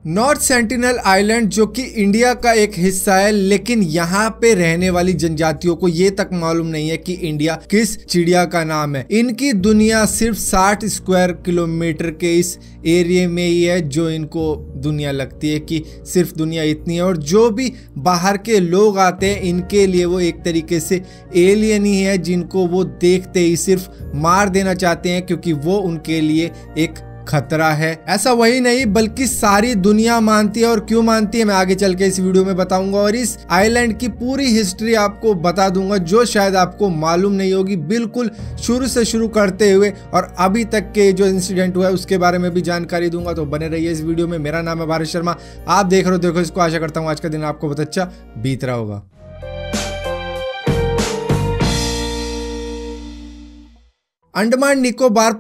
North sentinel island जो कि India का एक हिस्सा है, लेकिन यहाँ पे रहने वाली जनजातियों को ये तक मालूम नहीं है कि इंडिया किस चिड़िया का नाम है। इनकी दुनिया सिर्फ 60 स्क्वायर किलोमीटर के इस एरिया में ही है जो इनको दुनिया लगती है कि सिर्फ दुनिया इतनी है। और जो भी बाहर के लोग आते हैं इनके लिए वो एक तरीके से एलियन ही है, जिनको वो देखते ही सिर्फ मार देना चाहते हैं क्योंकि वो उनके लिए एक खतरा है। ऐसा वही नहीं बल्कि सारी दुनिया मानती है। और क्यों मानती है मैं आगे चल के इस वीडियो में बताऊंगा, और इस आइलैंड की पूरी हिस्ट्री आपको बता दूंगा जो शायद आपको मालूम नहीं होगी, बिल्कुल शुरू से शुरू करते हुए और अभी तक के जो इंसिडेंट हुआ है उसके बारे में भी जानकारी दूंगा। तो बने रहिए इस वीडियो में। मेरा नाम है भारत शर्मा, आप देख रहे हो देखो इसको। आशा करता हूँ आज का दिन आपको बहुत अच्छा बीत रहा होगा। अंडमान निकोबार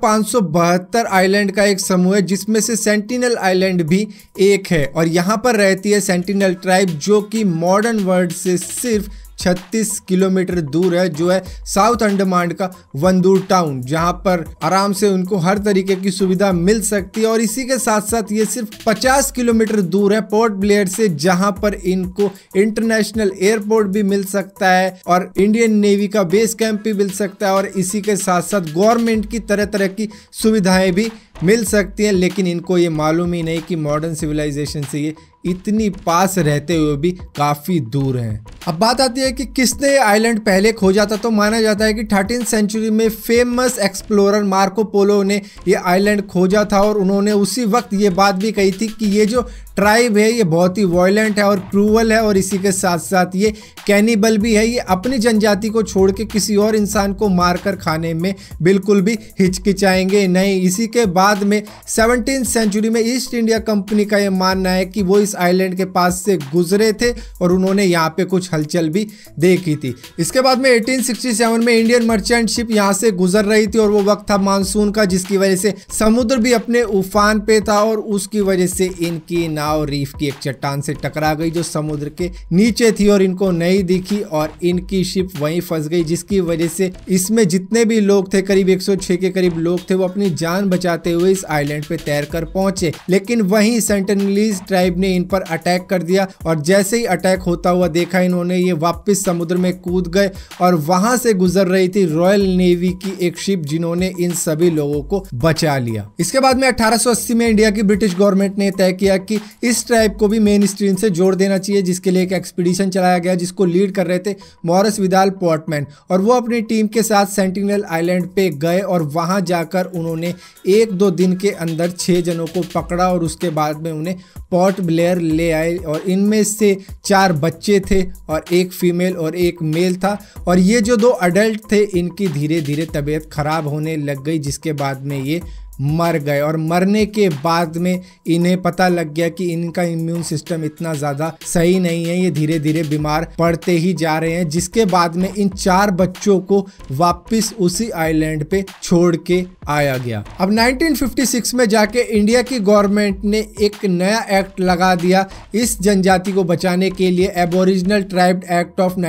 572 आइलैंड का एक समूह है जिसमें से सेंटिनल आइलैंड भी एक है। और यहाँ पर रहती है सेंटिनल ट्राइब जो कि मॉडर्न वर्ल्ड से सिर्फ 36 किलोमीटर दूर है, जो है साउथ अंडमान का वंदूर टाउन, जहां पर आराम से उनको हर तरीके की सुविधा मिल सकती है। और इसी के साथ साथ ये सिर्फ 50 किलोमीटर दूर है पोर्ट ब्लेयर से, जहां पर इनको इंटरनेशनल एयरपोर्ट भी मिल सकता है और इंडियन नेवी का बेस कैंप भी मिल सकता है। और इसी के साथ साथ गवर्नमेंट की तरह तरह की सुविधाएं भी मिल सकती हैं। लेकिन इनको ये मालूम ही नहीं कि मॉडर्न सिविलाइजेशन से ये इतनी पास रहते हुए भी काफी दूर हैं। अब बात आती है कि किसने ये आइलैंड पहले खोजा था, तो माना जाता है कि 13th सेंचुरी में फेमस एक्सप्लोरर मार्को पोलो ने ये आइलैंड खोजा था। और उन्होंने उसी वक्त ये बात भी कही थी कि ये जो ट्राइब है ये बहुत ही वायलेंट है और क्रूअल है, और इसी के साथ साथ ये कैनिबल भी है। ये अपनी जनजाति को छोड़ के किसी और इंसान को मारकर खाने में बिल्कुल भी हिचकिचाएंगे नहीं। इसी के बाद में 17th सेंचुरी में ईस्ट इंडिया कंपनी का ये मानना है कि वो इस आइलैंड के पास से गुजरे थे और उन्होंने यहाँ पे कुछ हलचल भी देखी थी। इसके बाद में 1867 में इंडियन मर्चेंट शिप यहाँ से गुजर रही थी और वो वक्त था मानसून का, जिसकी वजह से समुद्र भी अपने उफान पे था और उसकी वजह से इनकी नाव रीफ की एक चट्टान से टकरा गई जो समुद्र के नीचे थी और इनको नहीं दिखी और इनकी शिप वहीं फंस गई, जिसकी वजह से इसमें जितने भी लोग थे, करीब 106 के करीब लोग थे, वो अपनी जान बचाते हुए इस आइलैंड पे तैरकर पहुंचे। लेकिन वहीं सेंटिनलीज ट्राइब ने इन पर अटैक कर दिया और जैसे ही अटैक होता हुआ देखा इन्होंने, ये वापस समुद्र में कूद गए और वहां से गुजर रही थी रॉयल नेवी की एक शिप जिन्होंने इन सभी लोगों को बचा लिया। इसके बाद में 1880 में इंडिया की ब्रिटिश गवर्नमेंट ने तय किया कि इस ट्राइब को भी मेन स्ट्रीम से जोड़ देना चाहिए, जिसके लिए एक एक्सपीडिशन चलाया गया जिसको लीड कर रहे थे मॉरिस विदाल पोर्टमैन। और वो अपनी टीम के साथ सेंटिनल आइलैंड पे गए और वहां जाकर उन्होंने 1-2 दिन के अंदर 6 जनों को पकड़ा और उसके बाद में उन्हें पोर्ट ब्लेयर ले आए। और इनमें से 4 बच्चे थे और 1 फीमेल और 1 मेल था। और ये जो 2 अडल्ट थे इनकी धीरे धीरे तबीयत खराब होने लग गई, जिसके बाद में ये मर गए। और मरने के बाद में इन्हें पता लग गया कि इनका इम्यून सिस्टम इतना ज़्यादा सही नहीं है, ये धीरे धीरे बीमार पड़ते ही जा रहे हैं। जिसके बाद में इन 4 बच्चों को वापस उसी आइलैंड पे छोड़ के आया गया। अब 1956 में जाके इंडिया की गवर्नमेंट ने एक नया एक्ट लगा दिया इस जनजाति को बचाने के लिए, एबोरिजिनल ट्राइब एक्ट ऑफ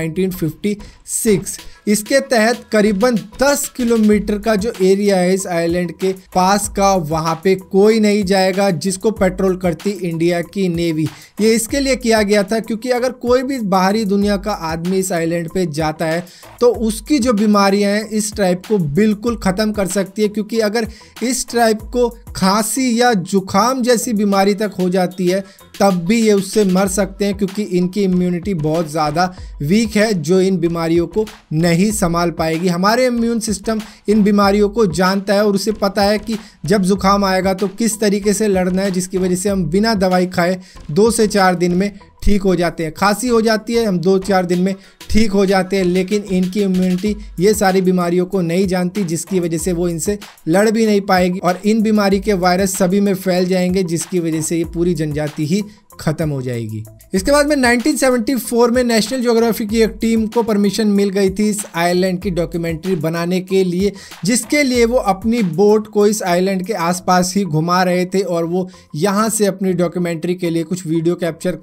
1956। इसके तहत करीबन 10 किलोमीटर का जो एरिया है इस आइलैंड के पास का, वहां पे कोई नहीं जाएगा जिसको पेट्रोल करती इंडिया की नेवी। ये इसके लिए किया गया था क्योंकि अगर कोई भी बाहरी दुनिया का आदमी इस आइलैंड पे जाता है तो उसकी जो बीमारियां हैं इस ट्राइब को बिल्कुल ख़त्म कर सकती है। क्योंकि अगर इस ट्राइब को खांसी या जुखाम जैसी बीमारी तक हो जाती है तब भी ये उससे मर सकते हैं, क्योंकि इनकी इम्यूनिटी बहुत ज़्यादा वीक है जो इन बीमारियों को नहीं संभाल पाएगी। हमारे इम्यून सिस्टम इन बीमारियों को जानता है और उसे पता है कि जब जुखाम आएगा तो किस तरीके से लड़ना है, जिसकी वजह से हम बिना दवाई खाए 2 से 4 दिन में ठीक हो जाते हैं। खांसी हो जाती है, हम 2-4 दिन में ठीक हो जाते हैं, लेकिन इनकी इम्यूनिटी ये सारी बीमारियों को नहीं जानती, जिसकी वजह से वो इनसे लड़ भी नहीं पाएगी और इन बीमारी के वायरस सभी में फैल जाएंगे, जिसकी वजह से ये पूरी जनजाति ही खत्म हो जाएगी। इसके बाद में 1974 में नेशनल ज्योग्राफी की एक टीम को परमिशन मिल गई थी इस आइलैंड की डॉक्यूमेंट्री बनाने के लिए, जिसके लिए वो अपनी बोट को इस आइलैंड के आसपास ही घुमा रहे थे और वो यहाँ से अपनी डॉक्यूमेंट्री के लिए कुछ वीडियो कैप्चर कर रहे थे।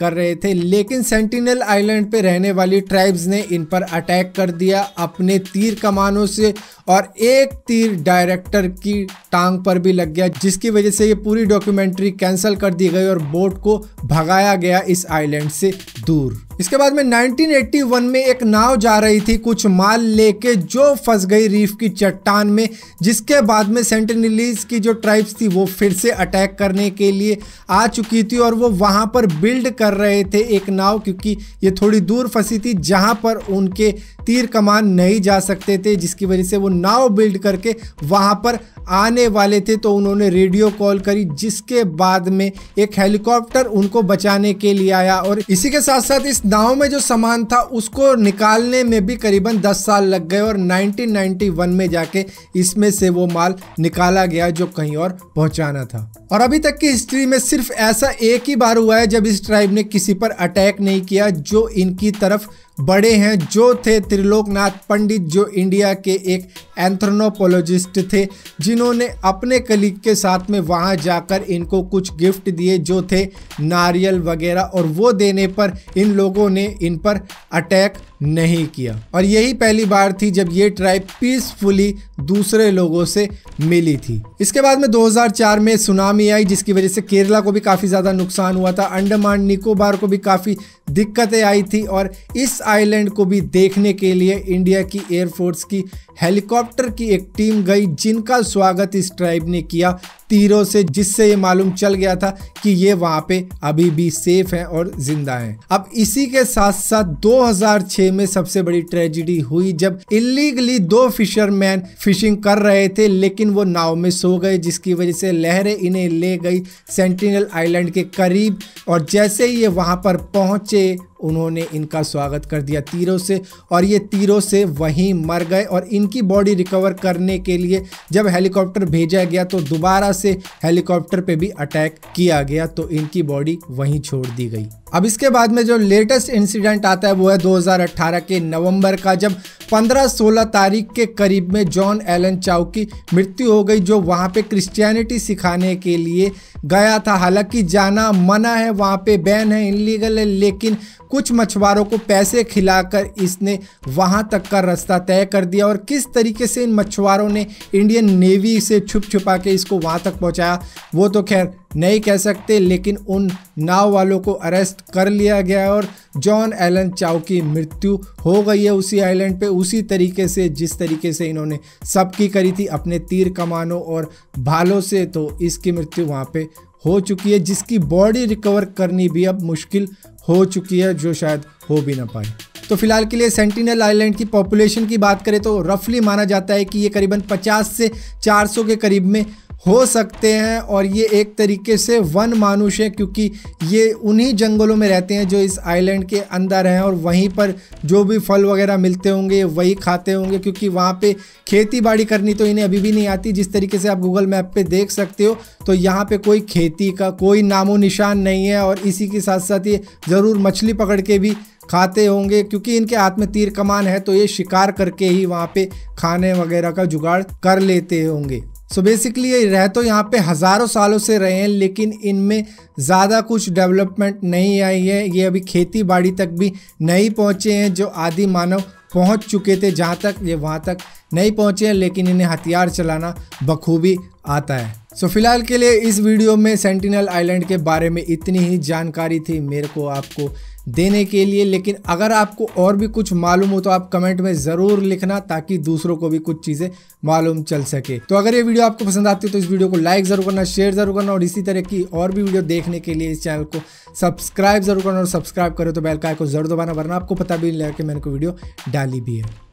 थे, लेकिन सेंटिनल आइलैंड पे रहने वाली ट्राइब्स ने इन पर अटैक कर दिया अपने तीर कमानों से, और एक तीर डायरेक्टर की टांग पर भी लग गया, जिसकी वजह से ये पूरी डॉक्यूमेंट्री कैंसिल कर दी गई और बोट को भगाया गया इस आइलैंड से दूर। इसके बाद में 1981 में एक नाव जा रही थी कुछ माल लेके, जो फंस गई रीफ की चट्टान में, जिसके बाद में सेंटिनलीज की जो ट्राइब्स थी वो फिर से अटैक करने के लिए आ चुकी थी, और वो वहां पर बिल्ड कर रहे थे एक नाव, क्योंकि ये थोड़ी दूर फंसी थी जहां पर उनके तीर कमान नहीं जा सकते थे, जिसकी वजह से वो नाव बिल्ड करके वहां पर आने वाले थे। तो उन्होंने रेडियो कॉल करी, जिसके बाद में एक हेलीकॉप्टर उनको बचाने के लिए आया, और इसी के साथ साथ इस नाव में जो सामान था उसको निकालने में भी करीबन 10 साल लग गए, और 1991 में जाके इसमें से वो माल निकाला गया जो कहीं और पहुंचाना था। और अभी तक की हिस्ट्री में सिर्फ ऐसा एक ही बार हुआ है जब इस ट्राइब ने किसी पर अटैक नहीं किया जो इनकी तरफ बड़े हैं, जो थे त्रिलोकनाथ पंडित, जो इंडिया के एक एंथ्रोपोलॉजिस्ट थे, जिन्होंने अपने कलीग के साथ में वहां जाकर इनको कुछ गिफ्ट दिए जो थे नारियल वगैरह, और वो देने पर इन लोगों ने इन पर अटैक नहीं किया। और यही पहली बार थी जब ये ट्राइब पीसफुली दूसरे लोगों से मिली थी। इसके बाद में 2004 में सुनामी आई, जिसकी वजह से केरला को भी काफ़ी ज़्यादा नुकसान हुआ था, अंडमान निकोबार को भी काफ़ी दिक्कतें आई थी, और इस आइलैंड को भी देखने के लिए इंडिया की एयरफोर्स की हेलीकॉप्टर की एक टीम गई, जिनका स्वागत इस ट्राइब ने किया तीरों से, जिससे ये मालूम चल गया था कि ये वहां पे अभी भी सेफ हैं और जिंदा हैं। अब इसी के साथ साथ 2006 में सबसे बड़ी ट्रेजेडी हुई, जब इलीगली 2 फिशरमैन फिशिंग कर रहे थे, लेकिन वो नाव में सो गए, जिसकी वजह से लहरें इन्हें ले गई सेंटिनल आइलैंड के करीब, और जैसे ही ये वहां पर पहुंचे उन्होंने इनका स्वागत कर दिया तीरों से, और ये तीरों से वहीं मर गए। और इनकी बॉडी रिकवर करने के लिए जब हेलीकॉप्टर भेजा गया तो दोबारा से हेलीकॉप्टर पे भी अटैक किया गया, तो इनकी बॉडी वहीं छोड़ दी गई। अब इसके बाद में जो लेटेस्ट इंसिडेंट आता है वो है 2018 के नवंबर का, जब 15-16 तारीख के करीब में जॉन एलन चाउ की मृत्यु हो गई, जो वहाँ पे क्रिश्चियनिटी सिखाने के लिए गया था। हालांकि जाना मना है, वहाँ पे बैन है, इनलीगल है, लेकिन कुछ मछुआरों को पैसे खिलाकर इसने वहाँ तक का रास्ता तय कर दिया। और किस तरीके से इन मछुआरों ने इंडियन नेवी से छुप छुपा के इसको वहाँ तक पहुँचाया वो तो खैर नहीं कह सकते, लेकिन उन नाव वालों को अरेस्ट कर लिया गया है, और जॉन एलन चाउ की मृत्यु हो गई है उसी आइलैंड पे, उसी तरीके से जिस तरीके से इन्होंने सबकी करी थी अपने तीर कमानों और भालों से। तो इसकी मृत्यु वहाँ पे हो चुकी है, जिसकी बॉडी रिकवर करनी भी अब मुश्किल हो चुकी है, जो शायद हो भी ना पाए। तो फिलहाल के लिए सेंटिनल आइलैंड की पॉपुलेशन की बात करें तो रफली माना जाता है कि ये करीबन 50 से 400 के करीब में हो सकते हैं, और ये एक तरीके से वन मानुष है, क्योंकि ये उन्हीं जंगलों में रहते हैं जो इस आइलैंड के अंदर हैं, और वहीं पर जो भी फल वगैरह मिलते होंगे वही खाते होंगे, क्योंकि वहाँ पे खेती बाड़ी करनी तो इन्हें अभी भी नहीं आती। जिस तरीके से आप गूगल मैप पे देख सकते हो तो यहाँ पे कोई खेती का कोई नामो निशान नहीं है, और इसी के साथ साथ ये ज़रूर मछली पकड़ के भी खाते होंगे, क्योंकि इनके हाथ में तीर कमान है, तो ये शिकार करके ही वहाँ पे खाने वगैरह का जुगाड़ कर लेते होंगे। सो बेसिकली ये रह तो यहाँ पे हज़ारों सालों से रहे हैं, लेकिन इनमें ज़्यादा कुछ डेवलपमेंट नहीं आई है। ये अभी खेती बाड़ी तक भी नहीं पहुँचे हैं, जो आदि मानव पहुँच चुके थे जहाँ तक, ये वहाँ तक नहीं पहुँचे हैं, लेकिन इन्हें हथियार चलाना बखूबी आता है। सो फिलहाल के लिए इस वीडियो में सेंटिनल आइलैंड के बारे में इतनी ही जानकारी थी मेरे को आपको देने के लिए, लेकिन अगर आपको और भी कुछ मालूम हो तो आप कमेंट में ज़रूर लिखना, ताकि दूसरों को भी कुछ चीज़ें मालूम चल सके। तो अगर ये वीडियो आपको पसंद आती है तो इस वीडियो को लाइक ज़रूर करना, शेयर ज़रूर करना, और इसी तरह की और भी वीडियो देखने के लिए इस चैनल को सब्सक्राइब ज़रूर करना, और सब्सक्राइब करो तो बेल का आइकन को ज़रूर दबाना, वरना आपको पता भी नहीं लगा कि मैंने कोई वीडियो डाली भी है।